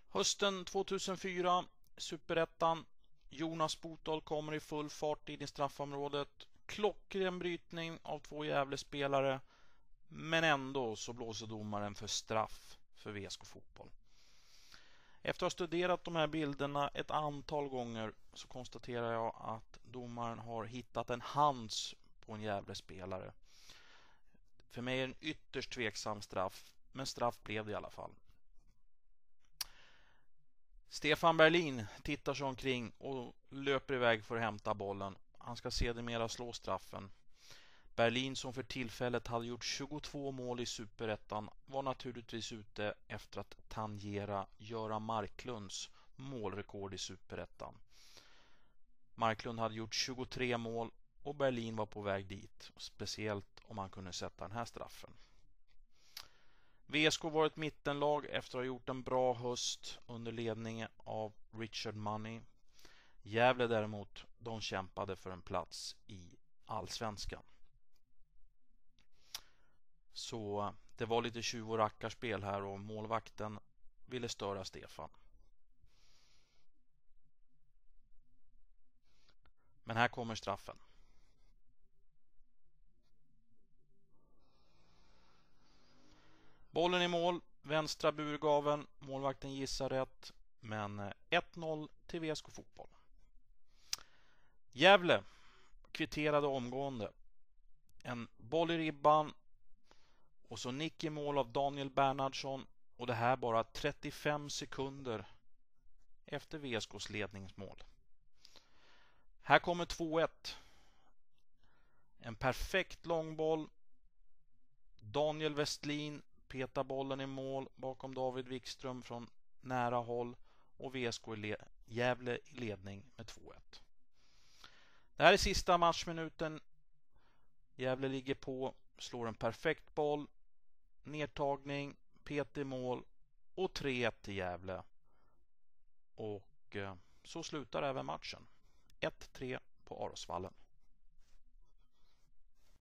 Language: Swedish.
Hösten 2004, Superettan. Jonas Botol kommer i full fart in i straffområdet. Klockren brytning av två Gävle-spelare. Men ändå så blåser domaren för straff för VSK Fotboll. Efter att ha studerat de här bilderna ett antal gånger så konstaterar jag att domaren har hittat en hands på en Gävle-spelare. För mig är det en ytterst tveksam straff, men straff blev det i alla fall. Stefan Berlin tittar sig omkring och löper iväg för att hämta bollen. Han ska sedermera slå straffen. Berlin, som för tillfället hade gjort 22 mål i Superettan, var naturligtvis ute efter att tangera Göran Marklunds målrekord i Superettan. Marklund hade gjort 23 mål och Berlin var på väg dit, speciellt om han kunde sätta den här straffen. VSK var ett mittenlag efter att ha gjort en bra höst under ledning av Richard Money. Gävle däremot, de kämpade för en plats i Allsvenskan. Så det var lite tjuv- och rackarspel här och målvakten ville störa Stefan. Men här kommer straffen. Bollen i mål, vänstra burgaven, målvakten gissar rätt, men 1-0 till VSK Fotboll. Gävle kvitterade omgående. En boll i ribban och så nick i mål av Daniel Bernhardsson, och det här bara 35 sekunder efter VSKs ledningsmål. Här kommer 2-1. En perfekt långboll. Daniel Westlin petar bollen i mål bakom David Wikström från nära håll och VSK Gävle i ledning med 2-1. Det här är sista matchminuten. Gävle ligger på, slår en perfekt boll, nedtagning, pet i mål och 3-1 till Gävle. Och så slutar även matchen. 1-3 på Arosvallen.